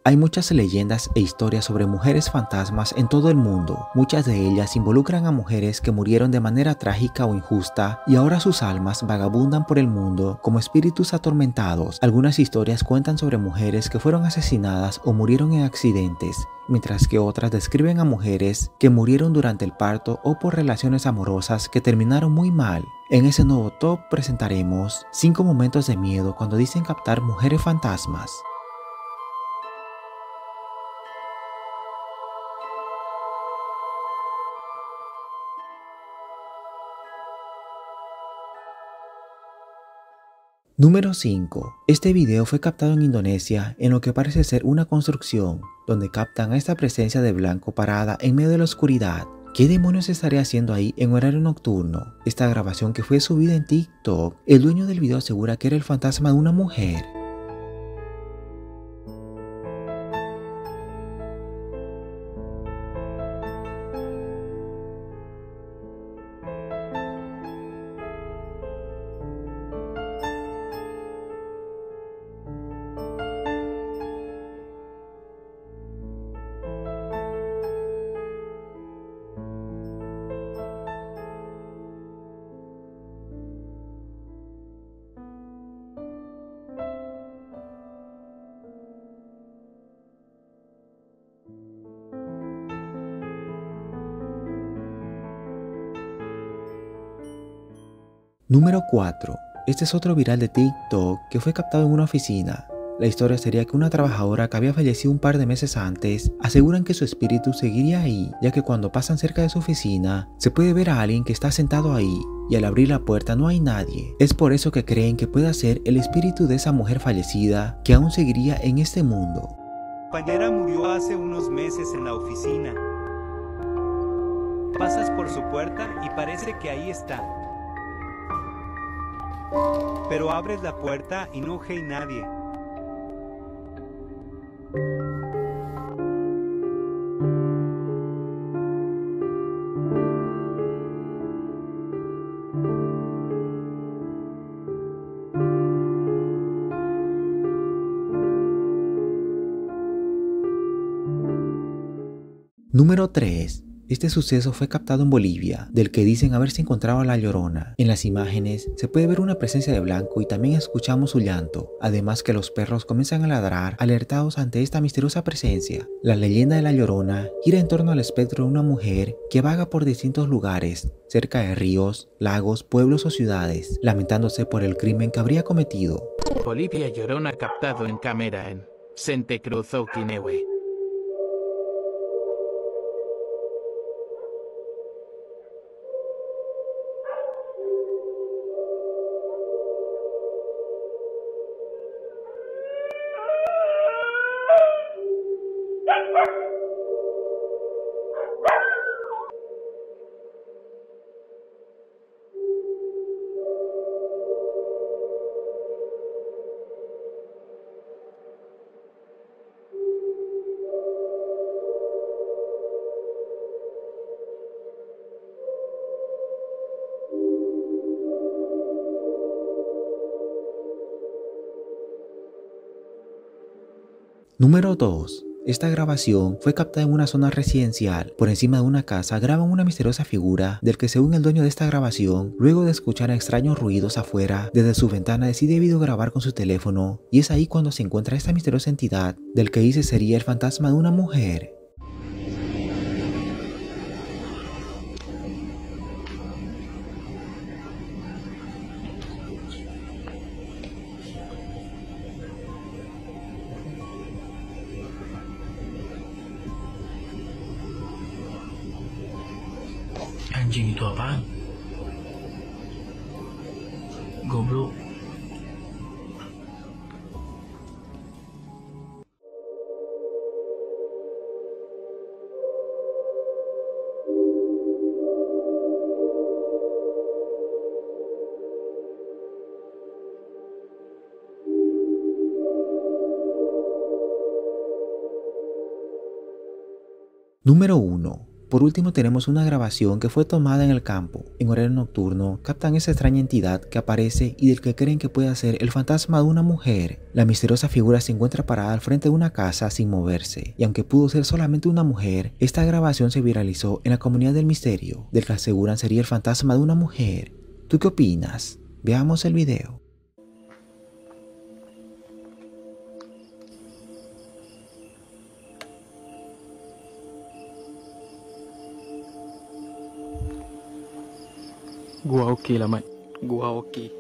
Hay muchas leyendas e historias sobre mujeres fantasmas en todo el mundo. Muchas de ellas involucran a mujeres que murieron de manera trágica o injusta y ahora sus almas vagabundan por el mundo como espíritus atormentados. Algunas historias cuentan sobre mujeres que fueron asesinadas o murieron en accidentes, mientras que otras describen a mujeres que murieron durante el parto o por relaciones amorosas que terminaron muy mal. En ese nuevo top presentaremos 5 momentos de miedo cuando dicen captar mujeres fantasmas. Número 5. Este video fue captado en Indonesia en lo que parece ser una construcción, donde captan a esta presencia de blanco parada en medio de la oscuridad. ¿Qué demonios estaría haciendo ahí en horario nocturno? Esta grabación que fue subida en TikTok, el dueño del video asegura que era el fantasma de una mujer. Número 4. Este es otro viral de TikTok que fue captado en una oficina. La historia sería que una trabajadora que había fallecido un par de meses antes aseguran que su espíritu seguiría ahí, ya que cuando pasan cerca de su oficina se puede ver a alguien que está sentado ahí y al abrir la puerta no hay nadie. Es por eso que creen que pueda ser el espíritu de esa mujer fallecida que aún seguiría en este mundo. Mi compañera murió hace unos meses en la oficina. Pasas por su puerta y parece que ahí está. Pero abres la puerta y no hay nadie. Número 3. Este suceso fue captado en Bolivia, del que dicen haberse encontrado a la Llorona. En las imágenes se puede ver una presencia de blanco y también escuchamos su llanto, además que los perros comienzan a ladrar alertados ante esta misteriosa presencia. La leyenda de la Llorona gira en torno al espectro de una mujer que vaga por distintos lugares, cerca de ríos, lagos, pueblos o ciudades, lamentándose por el crimen que habría cometido. Bolivia Llorona captado en cámara en Santa Cruz Oquinewe. Número 2. Esta grabación fue captada en una zona residencial. Por encima de una casa graban una misteriosa figura del que, según el dueño de esta grabación, luego de escuchar extraños ruidos afuera, desde su ventana decide videograbar con su teléfono, y es ahí cuando se encuentra esta misteriosa entidad del que dice sería el fantasma de una mujer. Anjing itu apaan? Goblok. Número 1. Por último tenemos una grabación que fue tomada en el campo. En horario nocturno captan esa extraña entidad que aparece y del que creen que puede ser el fantasma de una mujer. La misteriosa figura se encuentra parada al frente de una casa sin moverse, y aunque pudo ser solamente una mujer, esta grabación se viralizó en la comunidad del misterio, del que aseguran sería el fantasma de una mujer. ¿Tú qué opinas? Veamos el video. Gua oke lah Mat. Gua oke.